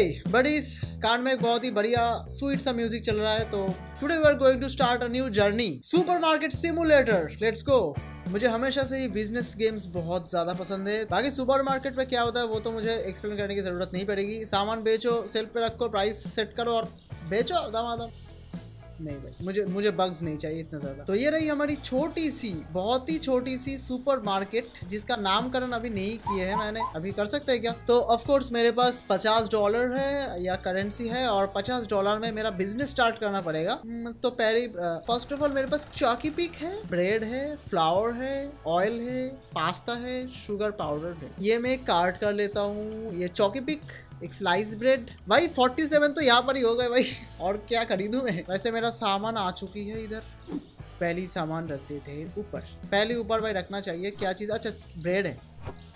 But इस कान में एक बहुत ही बढ़िया स्वीट सा म्यूजिक चल रहा है। तो today we are going to start a new journey, supermarket simulator. Let's go. मुझे हमेशा से ही बिजनेस गेम्स बहुत ज्यादा पसंद है। बाकी सुपरमार्केट में क्या होता है वो तो मुझे एक्सप्लेन करने की जरूरत नहीं पड़ेगी। सामान बेचो, सेल्फ पे रखो, प्राइस सेट करो और बेचो दमादम। नहीं भाई, मुझे बग्स नहीं चाहिए इतना ज्यादा। तो ये रही हमारी छोटी सी, बहुत ही छोटी सी सुपरमार्केट, जिसका नामकरण अभी नहीं किए हैं मैंने। अभी कर सकते हैं क्या? तो ऑफ कोर्स मेरे पास $50 है या करेंसी है, और $50 में मेरा बिजनेस स्टार्ट करना पड़ेगा। तो पहले फर्स्ट ऑफ ऑल मेरे पास चॉकी पिक है, ब्रेड है, फ्लावर है, ऑयल है, पास्ता है, शुगर पाउडर है। ये मैं कार्ट कर लेता हूँ। ये चॉकी पिक, एक स्लाइस ब्रेड। भाई 47 तो यहाँ पर ही हो गए भाई। और क्या खरीदूं मैं? वैसे मेरा सामान आ चुकी है इधर। पहली सामान रखते थे ऊपर, पहले ऊपर भाई रखना चाहिए। क्या चीज़? अच्छा ब्रेड है।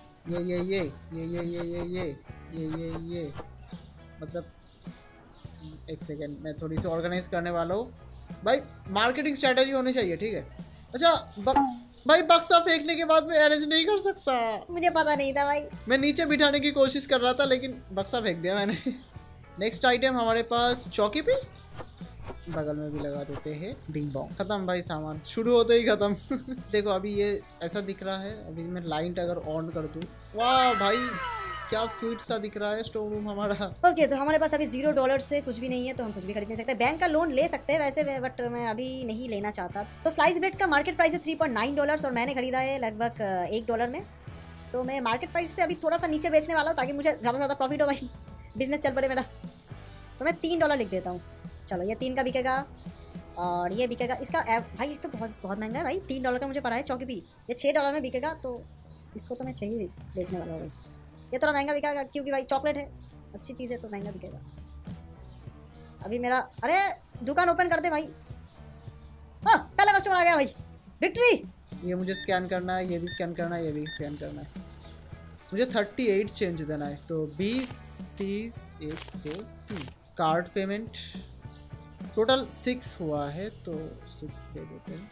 ये मतलब एक सेकेंड, मैं थोड़ी सी ऑर्गेनाइज करने वाला हूँ भाई। मार्केटिंग स्ट्रेटेजी होनी चाहिए, ठीक है। अच्छा भाई बक्सा फेंकने के बाद मैं अरेंज नहीं कर सकता। मुझे पता नहीं था भाई। मैं नीचे बिठाने की कोशिश कर रहा था लेकिन बक्सा फेंक दिया मैंने। नेक्स्ट आइटम हमारे पास चौकी पे, बगल में भी लगा देते हैं। Ding bong. खत्म भाई, सामान शुरू होते ही खत्म। देखो अभी ये ऐसा दिख रहा है। अभी मैं लाइट अगर ऑन कर दूं, वाह भाई क्या स्वीट सा दिख रहा है स्टोर रूम हमारा। ओके, तो हमारे पास अभी $0 से कुछ भी नहीं है, तो हम कुछ भी खरीद नहीं सकते। बैंक का लोन ले सकते हैं वैसे, बट मैं अभी नहीं लेना चाहता। तो स्लाइस ब्रेड का मार्केट प्राइस है $3.9 और मैंने खरीदा है लगभग $1 में। तो मैं मार्केट प्राइस से अभी थोड़ा सा नीचे बेचने वाला हूँ ताकि मुझे ज़्यादा से ज़्यादा प्रॉफिट हो भाई, बिजनेस चल पड़े मेरा। तो मैं $3 लिख देता हूँ। चलो ये 3 का बिकेगा और ये बिकेगा। इसका भाई इसका बहुत महंगा है भाई। $3 का मुझे पड़ा है चौकी भी। ये $6 में बिकेगा, तो इसको तो मैं चाहिए बेचने वाला हूँ भाई। ये थोड़ा महंगा बिकेगा क्योंकि भाई चॉकलेट है, अच्छी चीज़ है तो महंगा बिकेगा। अभी मेरा, अरे दुकान ओपन कर दे भाई। पहला कस्टमर आ गया भाई, विक्ट्री। ये मुझे स्कैन करना है, ये भी स्कैन करना है, ये भी स्कैन करना है। मुझे 38 चेंज देना है। तो 20 30 1 2 3 कार्ड पेमेंट टोटल 6 हुआ है, तो 6 दे देते हैं।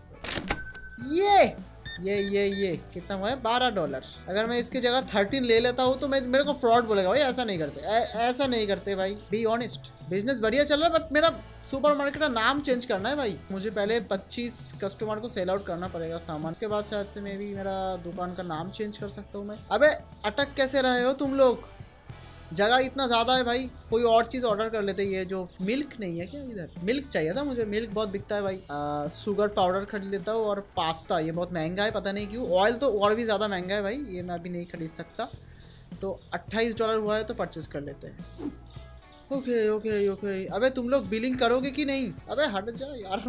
ये कितना हुआ है? $12। अगर मैं इसकी जगह 13 ले लेता हूँ तो मेरे को फ्रॉड बोलेगा भाई। ऐसा नहीं करते, ऐसा नहीं करते भाई। Be honest. बिजनेस बढ़िया चल रहा है बट मेरा सुपरमार्केट का नाम चेंज करना है भाई। मुझे पहले 25 कस्टमर को सेल आउट करना पड़ेगा सामान। उसके बाद शायद से मैं भी मेरा दुकान का नाम चेंज कर सकता हूँ मैं। अबे अटक कैसे रहे हो तुम लोग? जगह इतना ज़्यादा है भाई, कोई और चीज़ ऑर्डर कर लेते। ये जो मिल्क नहीं है क्या? इधर मिल्क चाहिए था मुझे। मिल्क बहुत बिकता है भाई। शुगर पाउडर खरीद लेता हूँ। और पास्ता ये बहुत महंगा है, पता नहीं क्यों। ऑयल तो और भी ज़्यादा महंगा है भाई, ये मैं अभी नहीं खरीद सकता। तो $28 हुआ है तो परचेस कर लेते हैं। ओके। अबे तुम लोग बिलिंग करोगे कि नहीं? अबे हट जाओ यार।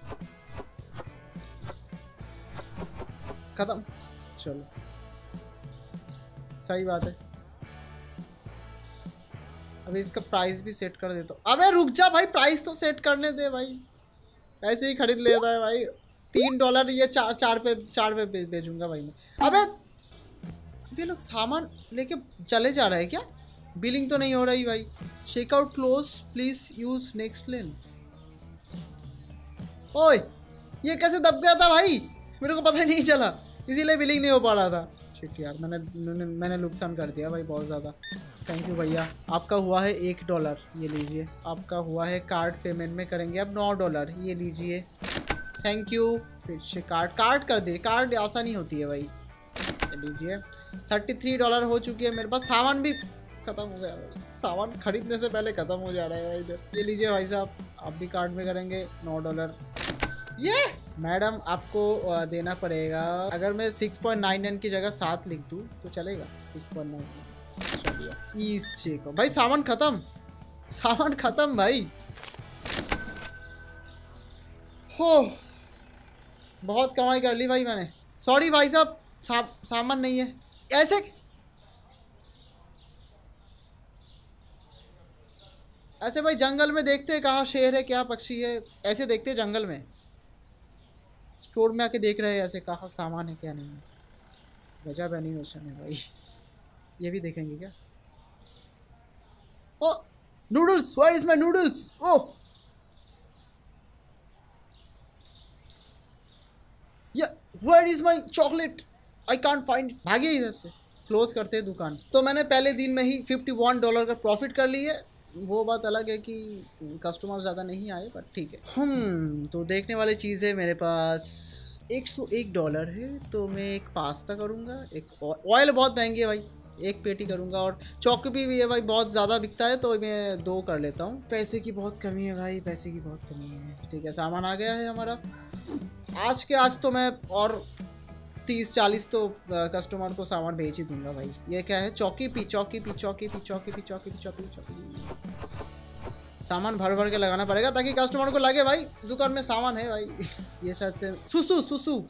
खत्म। चलो सही बात है। अभी इसका प्राइस भी सेट कर देता हूँ। अबे रुक जा भाई, प्राइस तो सेट करने दे भाई। ऐसे ही खरीद लेता है भाई। $3 ये चार पे बेचूंगा भाई मैं। अबे ये लोग सामान लेके चले जा रहे हैं क्या? बिलिंग तो नहीं हो रही भाई। Checkout close, please use next lane. ओए ये कैसे दब गया था भाई? मेरे को पता ही नहीं चला, इसीलिए बिलिंग नहीं हो पा रहा था। ठीक यार, मैंने नुकसान कर दिया भाई बहुत ज़्यादा। थैंक यू भैया। आपका हुआ है $1, ये लीजिए। आपका हुआ है कार्ड पेमेंट में करेंगे अब $9, ये लीजिए। Thank you. फिर से कार्ड कर दे। कार्ड आसानी होती है भाई, ये लीजिए। $33 हो चुकी है मेरे पास। सामान भी ख़त्म हो गया भाई। सामान खरीदने से पहले ख़त्म हो जा रहा है भाई इधर। ये लीजिए भाई साहब, आप भी कार्ड में करेंगे $9। ये मैडम आपको देना पड़ेगा। अगर मैं 6.99 की जगह 7 लिख दूँ तो चलेगा? 6.9 इस चेक भाई। सामान खत्म भाई। हो बहुत कमाई कर ली भाई मैंने। सॉरी भाई साहब, सामान नहीं है। ऐसे भाई जंगल में देखते हैं कहाँ शेर है क्या पक्षी है, ऐसे देखते हैं जंगल में। स्टोर में आके देख रहे हैं ऐसे कहाँ सामान है क्या नहीं है। गजब एनिमेशन है भाई। ये भी देखेंगे क्या? Oh noodles, where is my noodles? Oh yeah where is my chocolate? I can't find. भागिए इधर से। क्लोज करते हैं दुकान। तो मैंने पहले दिन में ही $51 का प्रॉफिट कर ली है। वो बात अलग है कि कस्टमर ज़्यादा नहीं आए, बट ठीक है। तो देखने वाली चीज़ है मेरे पास $101 है, तो मैं एक पास्ता करूँगा। एक ऑयल बहुत महंगी है भाई, एक पेटी करूँगा। और चौकपी भी है भाई, बहुत ज़्यादा बिकता है तो मैं 2 कर लेता हूँ। पैसे की बहुत कमी है भाई, पैसे की बहुत कमी है। ठीक है, सामान आ गया है हमारा। आज तो मैं और 30-40 तो कस्टमर को सामान भेज ही दूंगा भाई। ये क्या है? चौकी सामान भर भर के लगाना पड़ेगा ताकि कस्टमर को लगे भाई दुकान में सामान है भाई। ये शायद से सुसु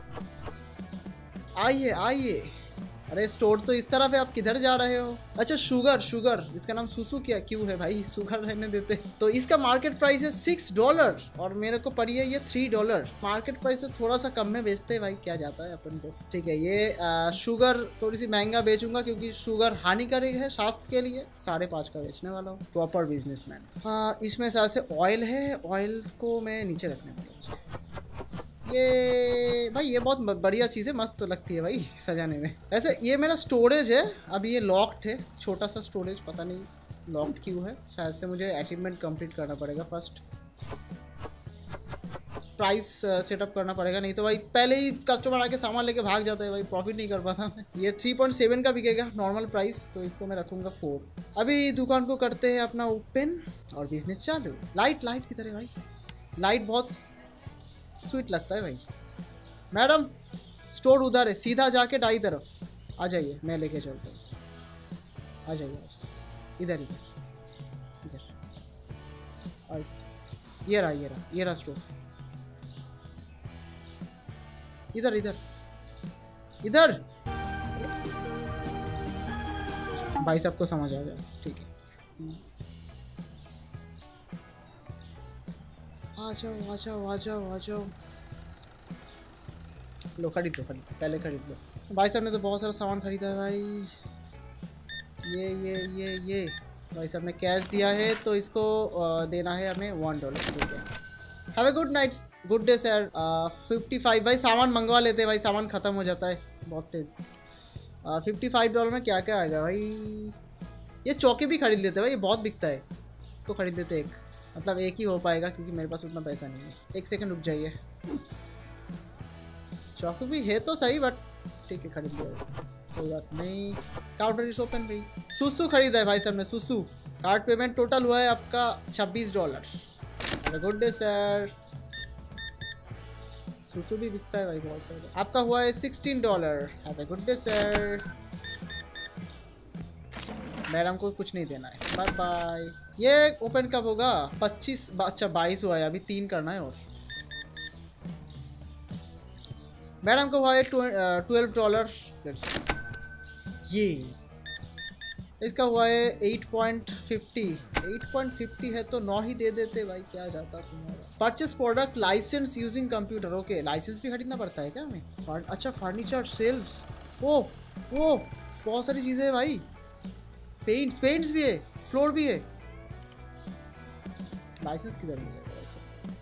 आइए। अरे स्टोर तो इस तरफ है, आप किधर जा रहे हो? अच्छा शुगर, इसका नाम सुसु क्या क्यों है भाई? शुगर रहने देते। तो इसका मार्केट प्राइस है $6 और मेरे को पड़ी है ये $3। मार्केट प्राइस से थोड़ा सा कम में बेचते हैं भाई, क्या जाता है अपन को। ठीक है, ये शुगर थोड़ी सी महंगा बेचूंगा क्योंकि शुगर हानिकारक है स्वास्थ्य के लिए। 5.5 का बेचने वाला हूँ, प्रॉपर बिजनेसमैन। इसमें से ऑयल है, ऑयल को मैं नीचे रखने वाला हूँ। ये भाई ये बहुत बढ़िया चीज़ है, मस्त लगती है भाई सजाने में। वैसे ये मेरा स्टोरेज है, अभी ये लॉक्ड है, छोटा सा स्टोरेज, पता नहीं लॉक्ड क्यों है। शायद से मुझे अचीवमेंट कंप्लीट करना पड़ेगा फर्स्ट, प्राइस सेटअप करना पड़ेगा, नहीं तो भाई पहले ही कस्टमर आके सामान लेके भाग जाता है भाई, प्रॉफिट नहीं कर पाता मैं। ये 3.7 का बिकेगा नॉर्मल प्राइस, तो इसको मैं रखूँगा 4। अभी दुकान को करते हैं अपना ओपन और बिजनेस चालू। लाइट की तरह भाई, लाइट बहुत स्वीट लगता है भाई। मैडम स्टोर उधर है, सीधा जाके दाई तरफ आ जाइए, मैं लेके चलता हूँ। आ जाइए इधर और ये रहा स्टोर। इधर भाई सबको समझ आ गया, ठीक है। आ जाओ। लो खरीद लो, पहले खरीद लो। भाई साहब ने तो बहुत सारा सामान खरीदा है भाई। ये भाई साहब ने कैश दिया है तो इसको देना है हमें $1। ठीक है, have a good night, good day sir. 55 भाई सामान मंगवा लेते हैं भाई, सामान ख़त्म हो जाता है बहुत तेज़। $55 में क्या क्या आएगा भाई? ये चौके भी खरीद लेते हैं भाई, ये बहुत बिकता है, इसको खरीद लेते एक, मतलब एक ही हो पाएगा क्योंकि मेरे पास उतना पैसा नहीं है। एक सेकंड रुक जाइए, चौकी भी है तो सही, बट ठीक है खरीद लिया, कोई बात नहीं। काउंटर इज ओपन भाई। सुसु खरीदा है भाई साहब ने, सुसु। कार्ड पेमेंट टोटल हुआ है आपका $26। Good day sir. सुसु भी बिकता है भाई बहुत सारा। आपका हुआ है $16। Have a good day sir. Madam को कुछ नहीं देना है, बाय बाय। ये ओपन कब होगा? 25, अच्छा 22 हुआ है, अभी 3 करना है। और मैडम को हुआ है $12। ये इसका हुआ है 8.50 है तो 9 ही दे देते भाई, क्या जाता तुम्हारा। Purchase product license using computer. Okay, license भी खरीदना पड़ता है क्या हमें? अच्छा फर्नीचर सेल्स, ओ बहुत सारी चीज़ें है भाई। पेंट्स भी है, फ्लोर भी है। लाइसेंस किधर मिलेगा वैसे?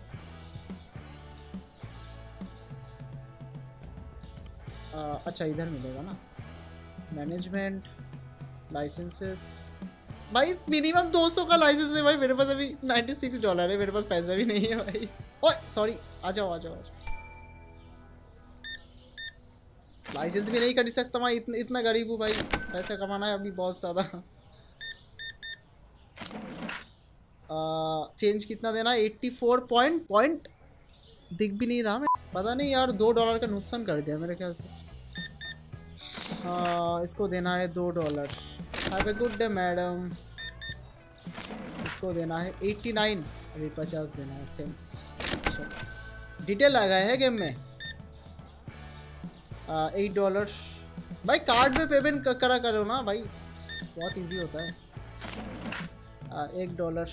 अच्छा इधर मिलेगा ना, मैनेजमेंट लाइसेंसेस। भाई मिनिमम 200 का लाइसेंस है भाई, मेरे पास अभी $96 है, मेरे पास पैसा भी नहीं है भाई। ओए सॉरी, आ जाओ। लाइसेंस भी नहीं खरीद सकता मैं, इतना गरीब हूँ भाई, पैसा कमाना है अभी बहुत ज़्यादा। चेंज कितना देना है? 84 पॉइंट दिख भी नहीं रहा, मैं पता नहीं यार, $2 का नुकसान कर दिया मेरे ख्याल से। इसको देना है $2। Have a good day madam. इसको देना है 89, अभी 50 देना है सेंस। डिटेल लगाया है गेम में। $8 भाई, कार्ड में पेमेंट करा करो ना भाई, बहुत इजी होता है। $1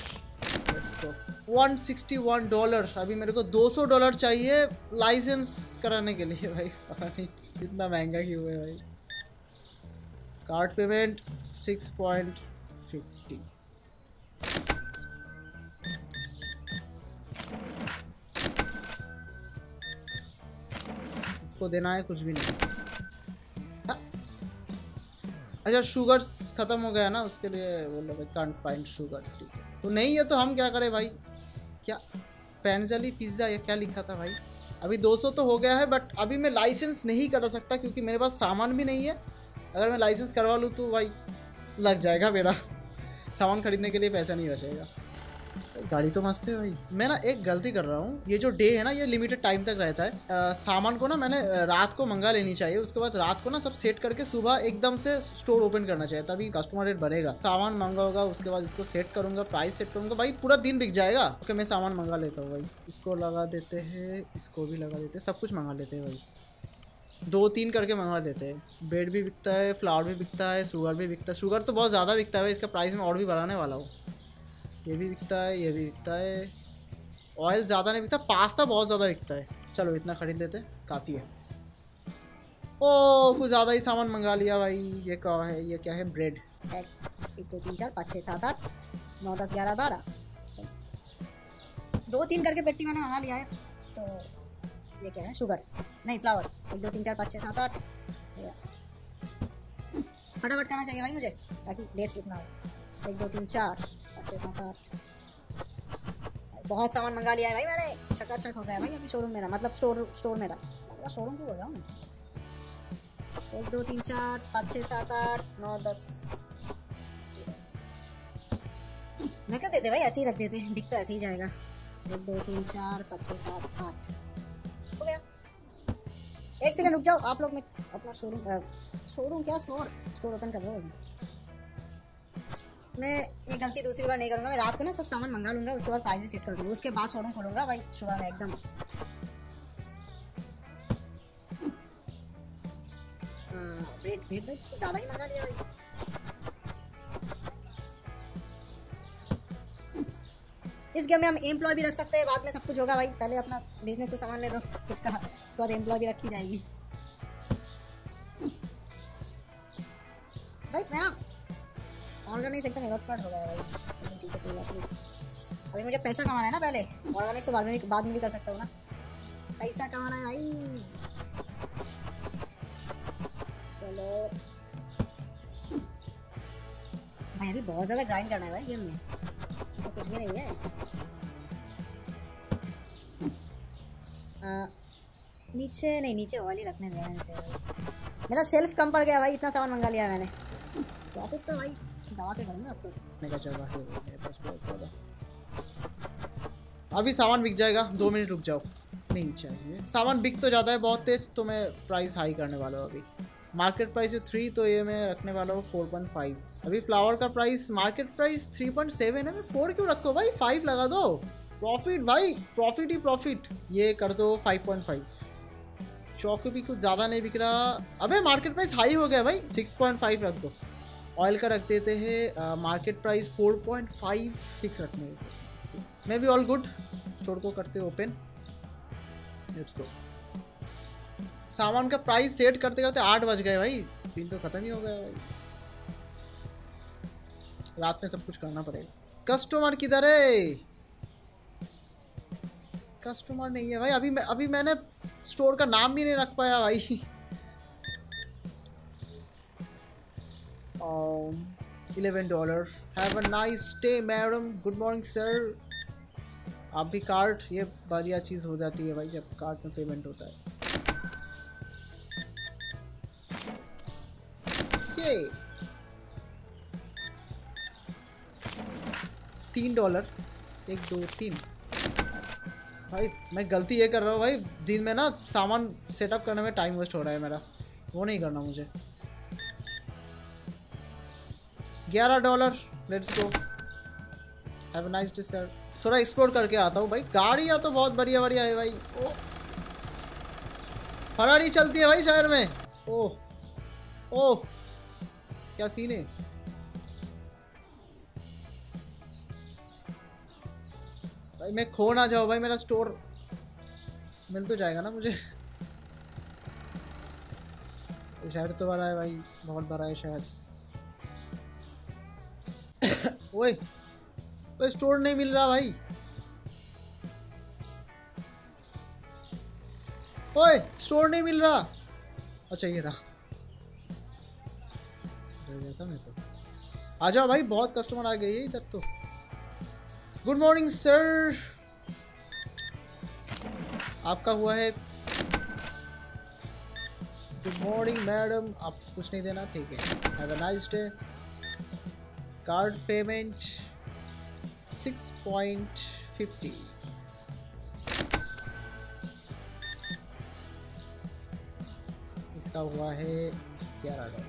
$161। अभी मेरे को $200 चाहिए लाइसेंस कराने के लिए भाई, पता नहीं इतना महंगा क्यों है भाई। Card payment 6.50। इसको देना है कुछ भी नहीं। अच्छा शुगर खत्म हो गया ना, उसके लिए बोलो भाई कांट फाइंड शुगर। ठीक है, तो नहीं है तो हम क्या करें भाई? क्या पेंजली पिज़्ज़ा या क्या लिखा था भाई? अभी 200 तो हो गया है, बट अभी मैं लाइसेंस नहीं करा सकता क्योंकि मेरे पास सामान भी नहीं है। अगर मैं लाइसेंस करवा लूँ तो भाई लग जाएगा मेरा सामान खरीदने के लिए पैसा नहीं बचेगा। गाड़ी तो मस्त है भाई। मैं ना एक गलती कर रहा हूँ, ये जो डे है ना ये लिमिटेड टाइम तक रहता है। सामान को ना मैंने रात को मंगा लेनी चाहिए, उसके बाद रात को ना सब सेट करके सुबह एकदम से स्टोर ओपन करना चाहिए, तभी कस्टमर रेट बढ़ेगा। सामान मंगा होगा, उसके बाद इसको सेट करूंगा, प्राइस सेट करूंगा, भाई पूरा दिन बिक जाएगा। ओके मैं सामान मंगा लेता हूँ भाई, इसको लगा देते हैं, इसको भी लगा देते हैं, सब कुछ मंगा लेते हैं भाई, 2-3 करके मंगवा देते हैं। ब्रेड भी बिकता है, फ्लावर भी बिकता है, शुगर भी बिकता है। शुगर तो बहुत ज़्यादा बिकता है भाई, इसका प्राइस मैं और भी बढ़ाने वाला हूँ। ये भी बिकता है, ये भी बिकता है। ऑयल ज़्यादा नहीं बिकता, पास्ता बहुत ज़्यादा बिकता है। चलो इतना खरीद लेते, काफ़ी है। ओ कुछ ज़्यादा ही सामान मंगा लिया भाई। ये क्या है, ये क्या है? ब्रेड। 1 2 3 4 5 6 7 8 9 10 11 12 2-3 करके पेटी मैंने मंगा लिया है। तो ये क्या है? शुगर नहीं, फ्लावर। 1 2 3 4 5 6 7 8 फटाफट करना चाहिए भाई मुझे ताकि डे स्किप ना हो। 1 2 3 4 5 6 7 8 बहुत सामान मंगा लिया है भाई मैंने, चकाचक हो गया भाई अभी शोरूम मेरा, मतलब स्टोर मेरा शोरूम क्यों बोल रहा हूँ मैं। 1 2 3 4 5 6 7 8 9 10 मैं क्या देते भाई, ऐसे ही रख देते हैं, बिक तो ऐसे ही जाएगा। 1 2 3 4 5 6 7 8 हो गया। एक सेकंड रुक जाओ आप लोग, मैं अपना शोरूम क्या स्टोर ओपन कर रहा हूँ। मैं ये गलती दूसरी बार नहीं करूँगा। मैं रात को ना सब सामान मंगा लूँगा, उसके बाद प्राइस भी सेट कर दूँगा, उसके बाद शोरूम खोलूँगा भाई सुबह में एकदम। ब्रेड तो ज़्यादा ही मंगा लिया भाई। इस गेम में हम एम्प्लॉय भी रख सकते हैं, बाद में सब कुछ होगा भाई। पहले अपना बिजनेस तो सामान ले दो खुद का, उसके बाद एम्प्लॉय भी रखी जाएगी भाई। मेरा ऑर्गेनाइज एकदम एरोट हो गया भाई। ठीक है कोई बात नहीं, अभी मुझे पैसा कमाना है ना पहले। ऑर्गेनाइज तो बाद में भी कर सकता हूँ ना, पैसा कमाना है भाई। चलो भाई अभी बहुत ज़्यादा ग्राइंड करना है भाई गेम में, तो कुछ भी नहीं है। नीचे वाली रखने दे मेरा शेल्फ कम पड़ गया भाई, इतना सामान मंगा लिया है मैंने। प्रॉफिट तो भाई दवा के करूँगा अब तो। मेरा जगह है मेरे पास बहुत ज़्यादा, अभी सामान बिक जाएगा, 2 मिनट रुक जाओ। नहीं चाहिए, सामान बिक तो ज़्यादा है बहुत तेज, तो मैं प्राइस हाई करने वाला हूँ। अभी मार्केट प्राइस है 3, तो ये मैं रखने वाला हूँ 4.5। अभी फ्लावर का प्राइस मार्केट प्राइस 3.7 है, मैं 4 क्यों रखो भाई, 5 लगा दो। प्रॉफिट भाई, प्रॉफिट ही प्रॉफिट। ये कर दो 5.5। चौको भी कुछ ज़्यादा नहीं बिक रहा। अबे मार्केट प्राइस हाई हो गया भाई, 6.5 रख दो। ऑयल का रख देते हैं मार्केट प्राइस 4.56 रखने, मैं भी ऑल गुड। स्टोर को करते ओपन, लेट्स गो। सामान का प्राइस सेट करते करते 8 बज गए भाई, दिन तो खत्म ही हो गया भाई। रात में सब कुछ करना पड़ेगा। कस्टमर किधर है? कस्टमर नहीं है भाई। अभी मैंने स्टोर का नाम भी नहीं रख पाया भाई। $11। Have a nice day madam. Good morning sir. आप भी कार्ड, ये बढ़िया चीज़ हो जाती है भाई जब कार्ड में पेमेंट होता है। ये $3। 1 2 3 भाई मैं गलती ये कर रहा हूँ भाई, दिन में ना सामान सेटअप करने में टाइम वेस्ट हो रहा है मेरा, वो नहीं करना मुझे। $11। Let's go. Have a nice day sir. थोड़ा एक्सप्लोर करके आता हूँ भाई। गाड़ियाँ तो बहुत बढ़िया बढ़िया है भाई। ओ फरारी चलती है भाई शहर में। ओह ओह क्या सीन है। भाई मैं खो ना जाओ भाई, मेरा स्टोर मिल तो जाएगा ना मुझे। शहर तो बड़ा है भाई, बहुत बड़ा है शहर। ओए ओए स्टोर नहीं मिल रहा भाई। ओए स्टोर नहीं मिल रहा। अच्छा ये रहा। कर गया था मैं तो। आ जाओ भाई, बहुत कस्टमर आ गए हैं इधर तो। गुड मॉर्निंग सर, आपका हुआ है। गुड मॉर्निंग मैडम, आपको कुछ नहीं देना, ठीक है। Have a nice day. Card payment 6.50। इसका हुआ है $11।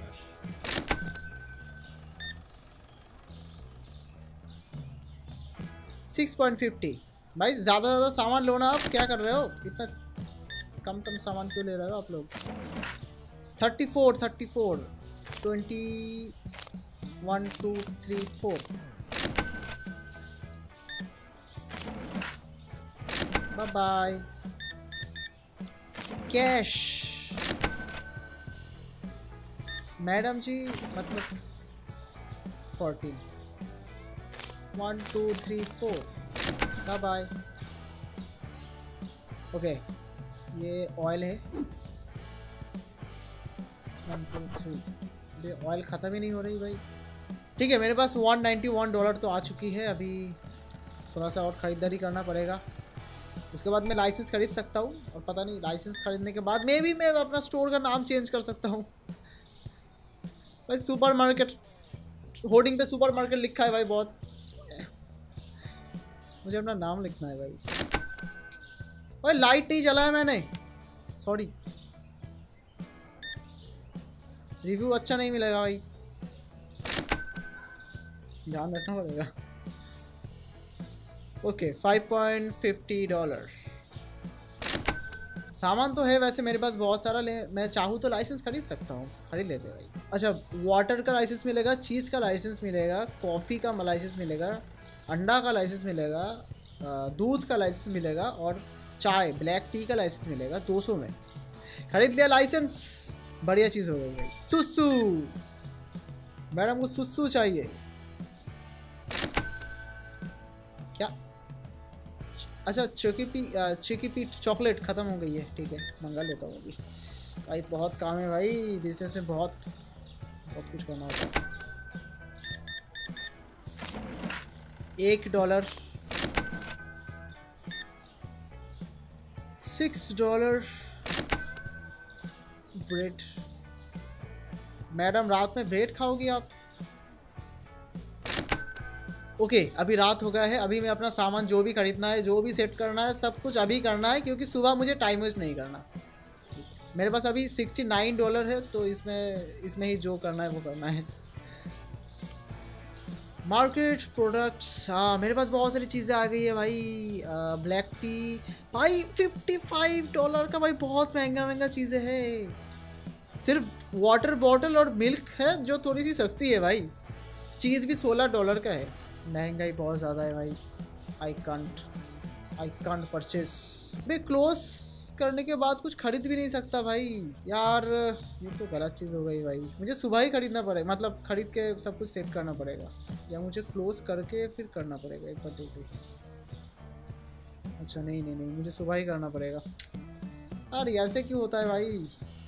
6.50। भाई ज़्यादा ज़्यादा सामान लो ना, आप क्या कर रहे हो? इतना कम कम सामान क्यों ले रहे हो आप लोग? 34 34 20 1 2 3 4। Bye bye. Cash madam ji, मतलब 14 1 2 3 4। Bye bye. ओके, ये ऑयल है 1 2 3। ये ऑयल ख़त्म ही नहीं हो रही भाई। ठीक है, मेरे पास $191 तो आ चुकी है। अभी थोड़ा सा और ख़रीदारी करना पड़ेगा, उसके बाद मैं लाइसेंस खरीद सकता हूँ। और पता नहीं, लाइसेंस खरीदने के बाद मे भी मैं अपना स्टोर का नाम चेंज कर सकता हूँ भाई। सुपर मार्केट, होर्डिंग पे सुपर मार्केट लिखा है भाई, बहुत मुझे अपना नाम लिखना है भाई। भाई लाइट नहीं जला है मैंने, सॉरी। रिव्यू अच्छा नहीं मिलेगा भाई, ध्यान रखना पड़ेगा। ओके, $5.50। सामान तो है वैसे मेरे पास बहुत सारा, मैं चाहूँ तो लाइसेंस खरीद सकता हूँ, खरीद लेते भाई। अच्छा, वाटर का लाइसेंस मिलेगा, चीज़ का लाइसेंस मिलेगा, कॉफ़ी का लाइसेंस मिलेगा, अंडा का लाइसेंस मिलेगा, दूध का लाइसेंस मिलेगा, और चाय ब्लैक टी का लाइसेंस मिलेगा 200 में। खरीद लिया लाइसेंस, बढ़िया चीज़ हो गई भाई। सुसु, मैडम को सुसु चाहिए क्या? अच्छा, चिकी चॉकलेट ख़त्म हो गई है, ठीक है, मंगा लेता हूँ अभी भाई। बहुत काम है भाई, बिजनेस में बहुत कुछ करना होता है। $1 $6 ब्रेड। मैडम रात में ब्रेड खाओगी आप? ओके, अभी रात हो गया है। अभी मैं अपना सामान जो भी खरीदना है, जो भी सेट करना है, सब कुछ अभी करना है, क्योंकि सुबह मुझे टाइम वेस्ट नहीं करना। मेरे पास अभी $69 है, तो इसमें ही जो करना है वो करना है। मार्केट प्रोडक्ट्स, हाँ मेरे पास बहुत सारी चीज़ें आ गई है भाई। ब्लैक टी भाई $55 का भाई, बहुत महंगा चीज़ें हैं। सिर्फ वाटर बॉटल और मिल्क है जो थोड़ी सी सस्ती है भाई। चीज़ भी $16 का है। महंगाई बहुत ज़्यादा है भाई। I can't purchase. मैं क्लोज करने के बाद कुछ खरीद भी नहीं सकता भाई यार, ये तो गलत चीज़ हो गई भाई। मुझे सुबह ही खरीदना पड़ेगा, मतलब खरीद के सब कुछ सेट करना पड़ेगा, या मुझे क्लोज करके फिर करना पड़ेगा। एक बार देख। अच्छा नहीं, मुझे सुबह ही करना पड़ेगा। अरे ऐसे क्यों होता है भाई?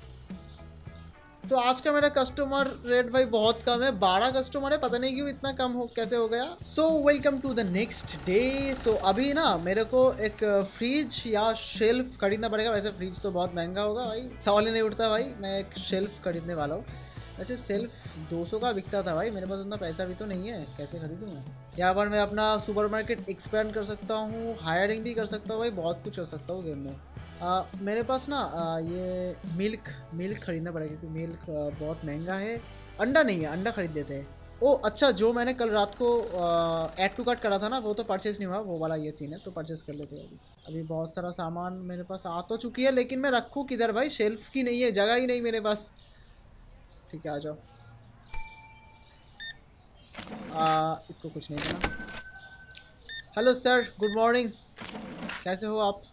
तो आज का मेरा कस्टमर रेट भाई बहुत कम है, 12 कस्टमर है, पता नहीं क्यों इतना कम कैसे हो गया। So welcome to the next day. तो अभी ना मेरे को एक फ्रिज या शेल्फ खरीदना पड़ेगा। वैसे फ्रिज तो बहुत महंगा होगा भाई, सवाल ही नहीं उठता भाई। मैं एक शेल्फ खरीदने वाला हूँ। वैसे शेल्फ 200 का बिकता था भाई, मेरे पास उतना पैसा भी तो नहीं है, कैसे खरीदूँ मैं? यहाँ पर मैं अपना सुपर मार्केट एक्सपेंड कर सकता हूँ, हायरिंग भी कर सकता हूँ भाई, बहुत कुछ कर सकता हूँ गेम में। मेरे पास ना ये मिल्क खरीदना पड़ेगा, क्योंकि मिल्क बहुत महंगा है। अंडा नहीं है, अंडा खरीद लेते हैं। ओ अच्छा, जो मैंने कल रात को ऐड टू कार्ट करा था ना, वो तो परचेज़ नहीं हुआ, वो वाला ये सीन है, तो परचेज़ कर लेते हैं। अभी बहुत सारा सामान मेरे पास आ तो चुकी है, लेकिन मैं रखूँ किधर भाई? शेल्फ की नहीं है, जगह ही नहीं मेरे पास। ठीक है, आ जाओ। इसको कुछ नहीं देना। हेलो सर, गुड मॉर्निंग, कैसे हो आप?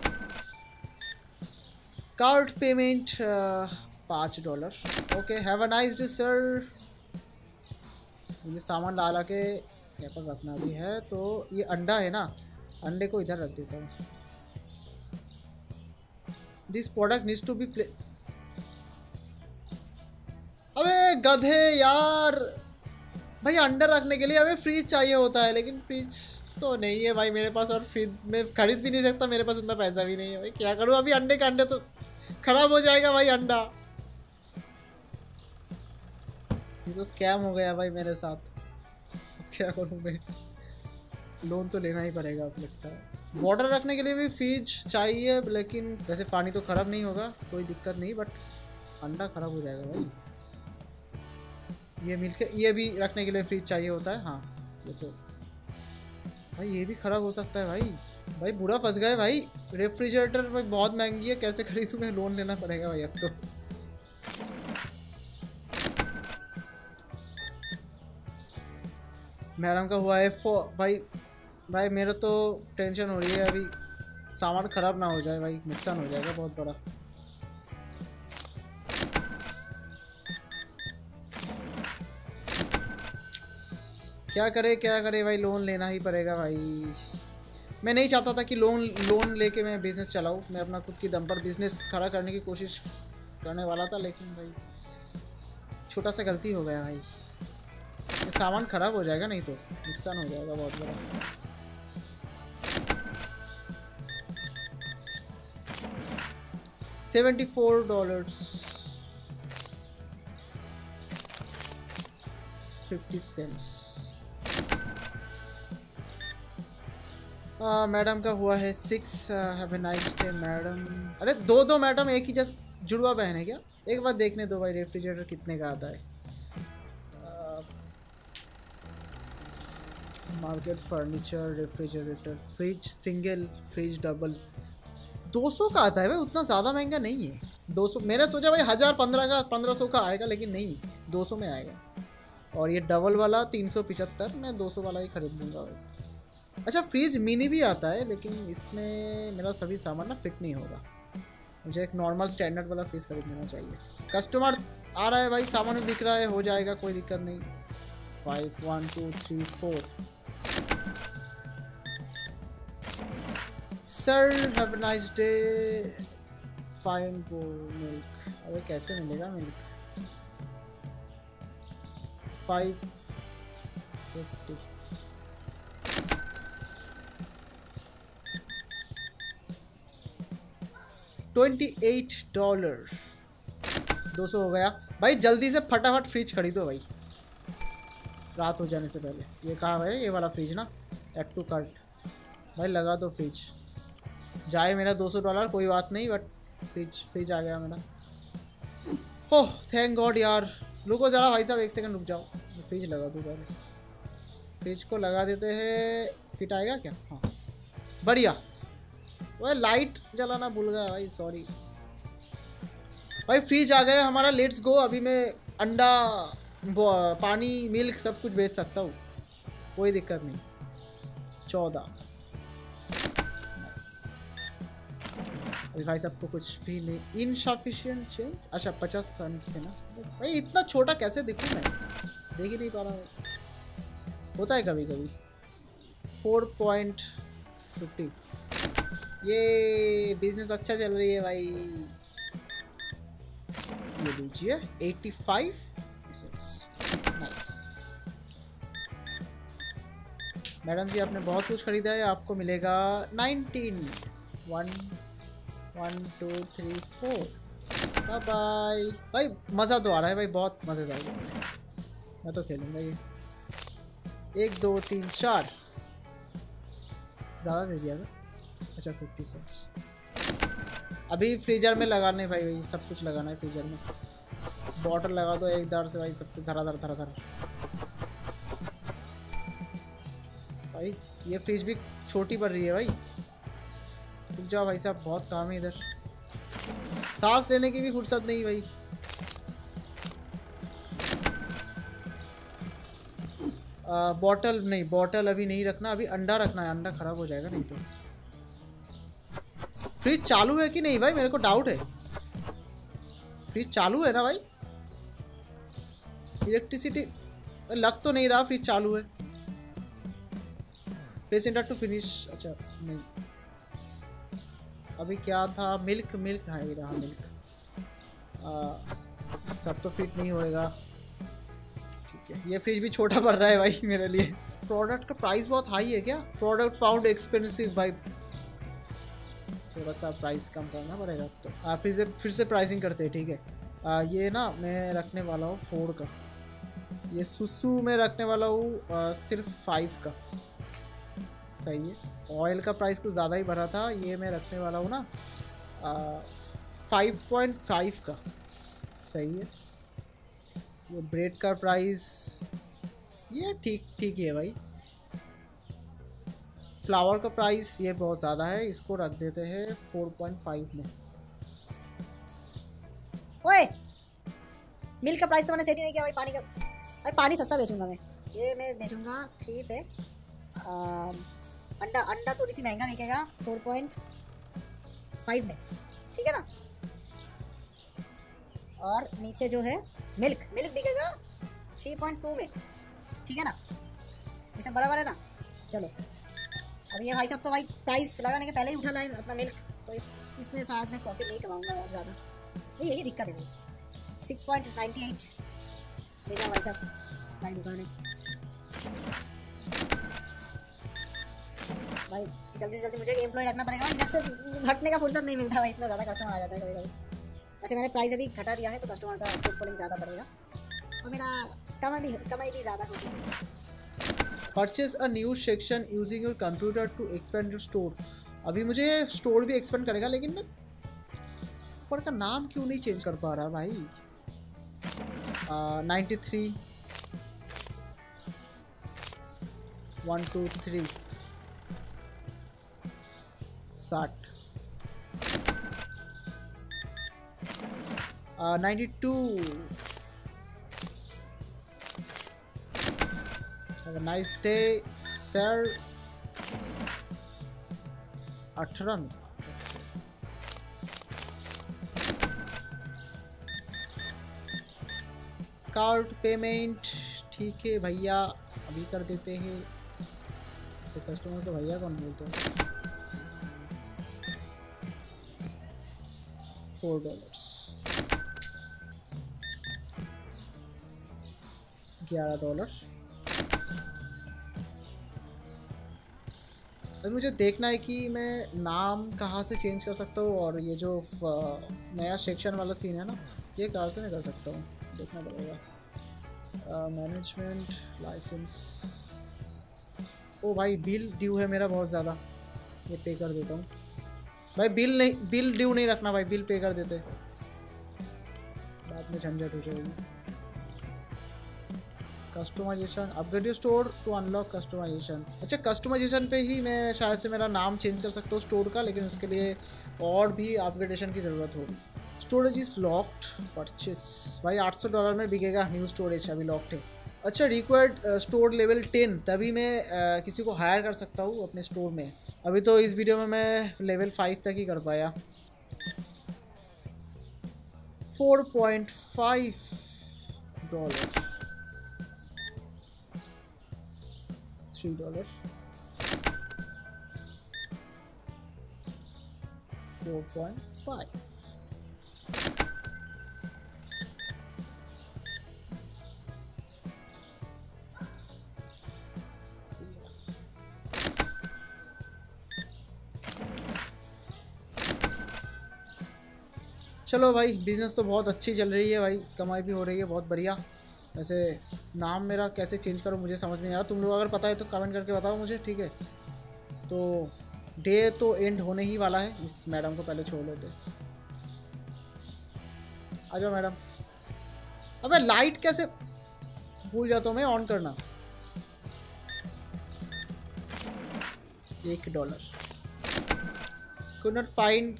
Card payment $5। Okay, have a nice day sir. मुझे सामान ला के यहाँ पर रखना भी है। तो ये अंडा है ना, अंडे को इधर रख देता हूँ। This product needs to be अबे गधे यार, भाई अंडा रखने के लिए हमें फ्रिज चाहिए होता है, लेकिन फ्रिज तो नहीं है भाई मेरे पास, और फ्रिज में खरीद भी नहीं सकता, मेरे पास उतना पैसा भी नहीं है भाई। क्या करूँ अभी, अंडे का अंडे तो खराब हो जाएगा भाई अंडा। ये तो स्कैम हो गया भाई मेरे साथ, क्या करूँ मैं। लोन तो लेना ही पड़ेगा अब लगता है। वाटर रखने के लिए भी फ्रिज चाहिए, लेकिन वैसे पानी तो खराब नहीं होगा, कोई दिक्कत नहीं, बट अंडा खराब हो जाएगा भाई। ये मिल्क, ये भी रखने के लिए फ्रिज चाहिए होता है। हाँ ये तो भाई, ये भी खराब हो सकता है भाई। भाई बुरा फंस गए भाई, रेफ्रिजरेटर भाई बहुत महंगी है, कैसे खरीदूं मैं, लोन लेना पड़ेगा भाई अब तो। मैडम का हुआ है भाई मेरा तो टेंशन हो रही है अभी, सामान खराब ना हो जाए भाई, नुकसान हो जाएगा बहुत बड़ा। क्या करे भाई, लोन लेना ही पड़ेगा भाई। मैं नहीं चाहता था कि लोन लेके मैं बिज़नेस चलाऊँ, मैं अपना खुद की दम पर बिज़नेस खड़ा करने की कोशिश करने वाला था, लेकिन भाई छोटा सा गलती हो गया भाई। ये सामान ख़राब हो जाएगा, नहीं तो नुकसान हो जाएगा बहुत बड़ा। $74 50 मैडम का हुआ है 6। Have a nice day madam. अरे दो मैडम एक ही जस्ट जुड़वा बहन है क्या? एक बार देखने दो भाई, रेफ्रिजरेटर कितने का आता है। Market furniture, refrigerator, fridge single, fridge double 200 का आता है भाई, उतना ज़्यादा महंगा नहीं है। 200 मैंने सोचा भाई 1015 का 1500 का आएगा, लेकिन नहीं 200 में आएगा। और ये डबल वाला 375, मैं 200 वाला ही खरीद लूँगा भाई। अच्छा फ्रिज मिनी भी आता है, लेकिन इसमें मेरा सभी सामान ना फिट नहीं होगा, मुझे एक नॉर्मल स्टैंडर्ड वाला फ्रिज खरीद लेना चाहिए। कस्टमर आ रहा है भाई, सामान भी बिक रहा है, हो जाएगा कोई दिक्कत नहीं। 5 1 2 3 4 sir have a nice day. Fine को मिल्क, अरे कैसे मिलेगा मिल्क? 550 $28 200 हो गया भाई। जल्दी से फटाफट फ्रिज खरीदो भाई, रात हो जाने से पहले। ये कहाँ है ये वाला फ्रिज ना, एड टू कार्ट भाई, लगा दो फ्रिज। जाए मेरा $200 कोई बात नहीं, बट फ्रिज आ गया मेरा। ओह थैंक गॉड यार। रुको ज़रा भाई साहब, 1 सेकंड रुक जाओ, फ्रिज लगा दूँ पहले। फ्रिज को लगा देते हैं, फिट आएगा क्या? हाँ बढ़िया। वह लाइट जलाना भूल गया भाई, सॉरी भाई। फ्रिज आ गया हमारा, लेट्स गो। अभी मैं अंडा, पानी, मिल्क सब कुछ बेच सकता हूँ, कोई दिक्कत नहीं। 14 अभी भाई सबको कुछ भी नहीं। इनसफिशिएंट चेंज, अच्छा 50 सेंट थे ना भाई, इतना छोटा कैसे दिखूँ मैं, देख ही नहीं पा रहा। होता है कभी कभी। 4.50 ये बिजनेस अच्छा चल रही है भाई। ये लीजिए 85 नाइस। मैडम जी आपने बहुत कुछ खरीदा है, आपको मिलेगा 19। 1 1 2 3 4 बाय बाय भाई। मज़ा तो आ रहा है भाई, बहुत मज़ेदार। मैं तो खेलूँगा ये। 1 2 3 4 ज़्यादा दे दिया था। अच्छा 50 सेंट्स। अभी फ्रीजर में लगाने भाई सब कुछ लगाना है फ्रीजर में। बॉटल लगा दो एक दार से भाई, सब कुछ धरा धरा भाई। ये फ्रिज भी छोटी पड़ रही है भाई, रुक जाओ भाई साहब, बहुत काम है इधर। सांस लेने की भी फुर्सत नहीं भाई। बॉटल नहीं, बॉटल अभी नहीं रखना, अभी अंडा रखना है, अंडा खराब हो जाएगा नहीं तो। फ्रिज चालू है कि नहीं भाई, मेरे को डाउट है। फ्रिज चालू है ना भाई? इलेक्ट्रिसिटी लग तो नहीं रहा फ्रिज चालू है। प्रेस एंटर टू फिनिश, अच्छा नहीं। अभी क्या था? मिल्क है रहा मिल्क। सब तो फिट नहीं होएगा। ठीक है, ये फ्रिज भी छोटा पड़ रहा है भाई मेरे लिए। प्रोडक्ट का प्राइस बहुत हाई है क्या? प्रोडक्ट फाउंड एक्सपेंसिव भाई, थोड़ा सा प्राइस कम करना पड़ेगा। तो फिर से प्राइसिंग करते हैं। ठीक है, ये ना मैं रखने वाला हूँ 4 का। ये सुसु में रखने वाला हूँ सिर्फ 5 का। सही है। ऑयल का प्राइस कुछ ज़्यादा ही भरा था, ये मैं रखने वाला हूँ ना 5.5 का। सही है। ये ब्रेड का प्राइस ये ठीक है भाई। फ्लावर का प्राइस ये बहुत ज़्यादा है, इसको रख देते हैं 4.5 में। ओए, मिल्क का प्राइस तो मैंने सेट ही नहीं किया भाई। पानी का, अरे पानी सस्ता बेचूंगा मैं, ये मैं बेचूंगा 3 पे। अंडा थोड़ी सी महंगा बिकेगा 4.5 में, ठीक है ना। और नीचे जो है मिल्क बिकेगा 3.2 में, ठीक है ना। ये सब बराबर है ना। चलो अब ये भाई साहब तो भाई प्राइस लगाने के पहले ही उठा लाइन अपना मिल्क, तो इसमें शायद मैं प्रॉफिट नहीं कमाऊंगा यार ज़्यादा। यही दिक्कत है भाई। 6.98 भेजा भाई साहब भाई दुकान है। भाई जल्दी से जल्दी मुझे एम्प्लॉय रखना पड़ेगा, इधर से हटने का फुर्सत नहीं मिलता भाई, इतना ज़्यादा कस्टमर आ जाता है कभी कभी। वैसे मैंने प्राइस अभी घटा दिया है तो कस्टमर का फुटफॉलिंग ज़्यादा बढ़ेगा और मेरा कमाई भी ज़्यादा होगी। Purchase a new section using your computer to expand your store। अभी मुझे स्टोर भी एक्सपेंड करेगा, लेकिन मैं ऊपर का नाम क्यों नहीं चेंज कर पा रहा भाई। 93 1 2 3 60 92। Have a nice day, sir। 18 card payment. ठीक है भैया, अभी कर देते हैं। ऐसे कस्टमर को भैया कौन बोलते हैं। $4 $11। अभी मुझे देखना है कि मैं नाम कहाँ से चेंज कर सकता हूँ, और ये जो नया सेक्शन वाला सीन है ना, ये कहाँ से मैं कर सकता हूँ, देखना पड़ेगा। Management licence. ओ भाई बिल ड्यू है मेरा बहुत ज़्यादा, ये पे कर देता हूँ भाई। बिल ड्यू नहीं रखना भाई, बिल पे कर देते, बाद में झंझट हो जाएगी। Customization, upgrade your store to unlock customization. अच्छा, कस्टमाइजेशन पे ही मैं शायद से मेरा नाम चेंज कर सकता हूँ स्टोर का, लेकिन उसके लिए और भी अपग्रेडेशन की ज़रूरत होगी। स्टोरेज इज़ लॉक्ड, परचेस भाई $800 में बिकेगा न्यू स्टोरेज, अभी लॉक्ड है। अच्छा, रिक्वायर्ड स्टोर लेवल 10, तभी मैं किसी को हायर कर सकता हूँ अपने स्टोर में। अभी तो इस वीडियो में मैं लेवल 5 तक ही कर पाया। $4.5 $3 4.5। चलो भाई, बिज़नेस तो बहुत अच्छी चल रही है भाई, कमाई भी हो रही है बहुत बढ़िया। वैसे नाम मेरा कैसे चेंज करूँ मुझे समझ में नहीं आ रहा। तुम लोग अगर पता है तो कमेंट करके बताओ मुझे, ठीक है। तो डे तो एंड होने ही वाला है, इस मैडम को पहले छोड़ लेते। आ जाओ मैडम। अबे लाइट कैसे भूल जाता हूँ मैं ऑन करना। $1। कुड नॉट फाइंड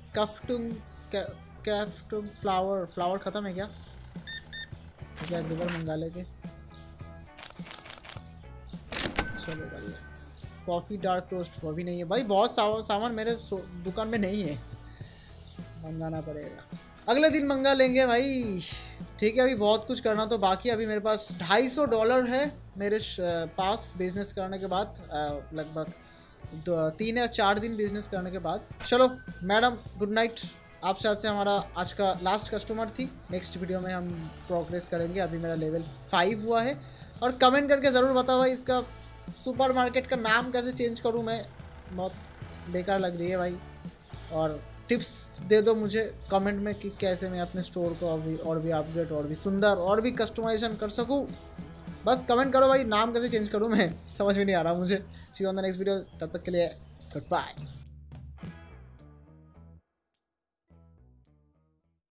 कफ्टुम फ्लावर ख़त्म है क्या? क्या दुबारा मंगा लेके। चलो भाई, कॉफ़ी डार्क टोस्ट वो भी नहीं है भाई। बहुत सामान मेरे दुकान में नहीं है, मंगाना पड़ेगा। अगले दिन मंगा लेंगे भाई, ठीक है। अभी बहुत कुछ करना तो बाकी। अभी मेरे पास $250 है मेरे पास बिजनेस करने के बाद, लगभग 3 या 4 दिन बिजनेस करने के बाद। चलो मैडम, गुड नाइट, आप शायद से हमारा आज का लास्ट कस्टमर थी। नेक्स्ट वीडियो में हम प्रोग्रेस करेंगे। अभी मेरा लेवल 5 हुआ है। और कमेंट करके ज़रूर बताओ भाई इसका सुपरमार्केट का नाम कैसे चेंज करूँ मैं, बहुत बेकार लग रही है भाई। और टिप्स दे दो मुझे कमेंट में कि कैसे मैं अपने स्टोर को अभी और भी अपडेट और भी सुंदर और भी कस्टमाइजेशन कर सकूँ। बस कमेंट करो भाई, नाम कैसे चेंज करूँ मैं समझ में नहीं आ रहा मुझे। See you on the next video, तब तक के लिए गुड बाय।